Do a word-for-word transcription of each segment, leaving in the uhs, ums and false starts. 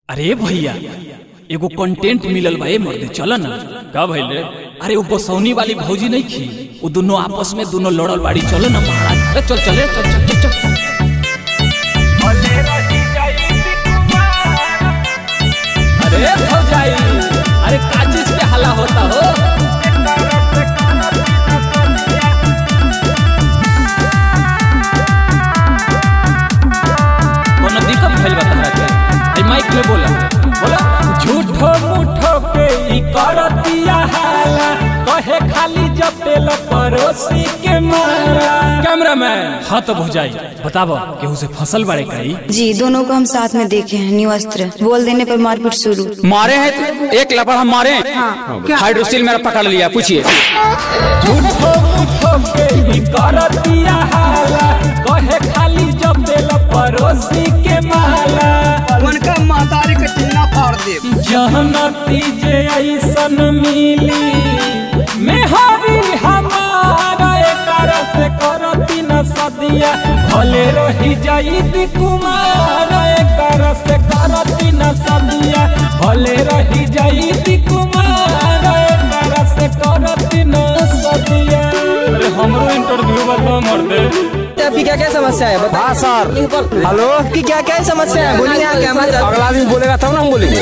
अरे भैया एगो कंटेंट मिलल बा, ए मर्दे चल ना। का भइल रे? अरे वो बसौनी वाली भौजी नहीं खी, वो दोनों आपस में दोनों लड़ल बाड़ी। चल ना महाराज, अरे चल चल चल चल चल चल। अरे भौजाई, अरे का चीज पे हल्ला होता हो? कोनो दिक्कत भइल बा तहरा के? ए माइक में बोला बोला। झूठो मूठो के ई करतिया हाला, कहे खाली जपेल पड़ोसी के मारा। कैमरामैन, हाँ तो भौजाई बताबो केहू से फसल बाड़े कई? जी, दोनों को हम साथ में देखे हैं। न्यू अस्त्र बोल देने पर मारपीट शुरू। मारे हैं एक लपड़ हम मारे हैं। हाँ, हाइड्रोसिल मेरा पकड़ लिया, पूछिए। झूठो मूठो के ई करतिया हाला, कहे खाली जपेल पड़ोसी के माला। उनका महतारी के टीना फाड़ दे। जहनती जे ऐसन मिली मेहरी हमारा, एकर से करती न सदिया भले रही जाई कुमार। एकर से करती न सदिया भले रही जाई कुमार। एकर से करती न सदिया। अरे हमरो इंटरव्यू वाला मर दे। आपकी क्या क्या समस्या है बता। हाँ सर, हेलो, आपकी क्या क्या समस्या है बोलिए। यहाँ कैमरा, अगला आदमी बोलेगा तब ना हम बोलेंगे।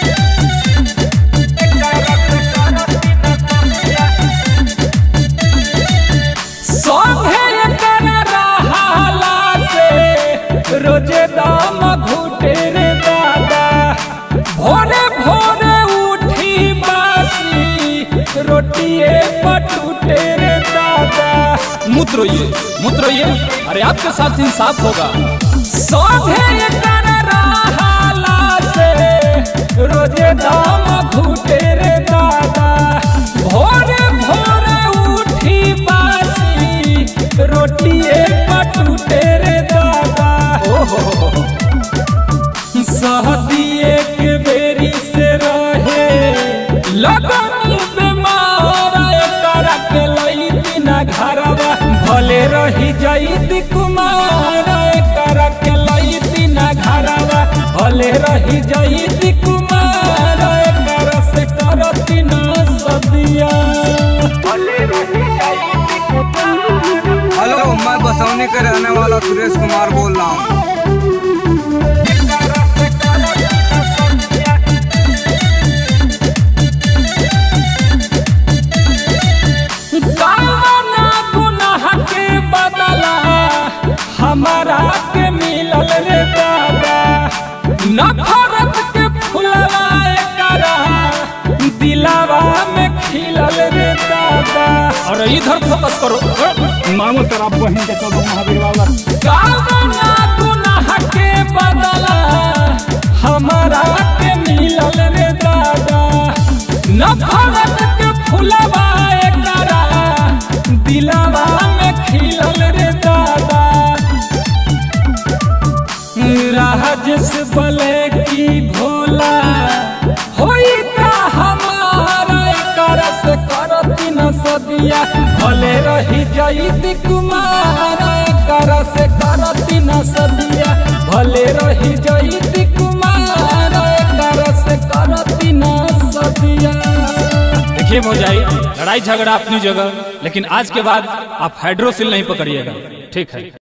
रोजे दाम घुटे रे दादा, भोरे भोरे उठी बासी, रोटिए पटूटे रे दादा। मूत्र ये मूत्र ये अरे आपके साथ इंसाफ होगा। सोधे कर रहाला से रोजे दाम घुटे रे दादा, भोरे भोरे उठी बासी, रोटिए पटूटे रे दादा। सहदी एक बेरी से रहे लगनी बीमार। एकर के लईती ना घरवा भले रही जाईती कुमार। एकर के लईती ना घरवा भले रही जाईती कुमार। एकर से करती ना सदिया भले रही जाईती कुमार। हेलो, मैं बसौनी के रहने वाला सुरेश कुमार बोल रहा हूँ। हमारा के मिलल रे दादा, नफरत के फुलवा एकरा दिलावा में खिलल रे दादा। अरे इधर फोकस करो। मामू तेरा बहन के तो महावीर वाला कावना गुनाह के बदला हमारा के मिलल रे दादा। नफरत के फुलवा एकरा दिलावा में खिलल रे दादा। राजस बले की भोला होई का हमारा। एकर से करती न सदिया भले रही जाईती कुमार। एकर से करती न सदिया भले रही जाईती कुमार। एकर से करती न सदिया। देखिए भौजाई, लड़ाई झगड़ा अपनी जगह, लेकिन आज के बाद आप हाइड्रोसिल नहीं पकड़िएगा, ठीक है?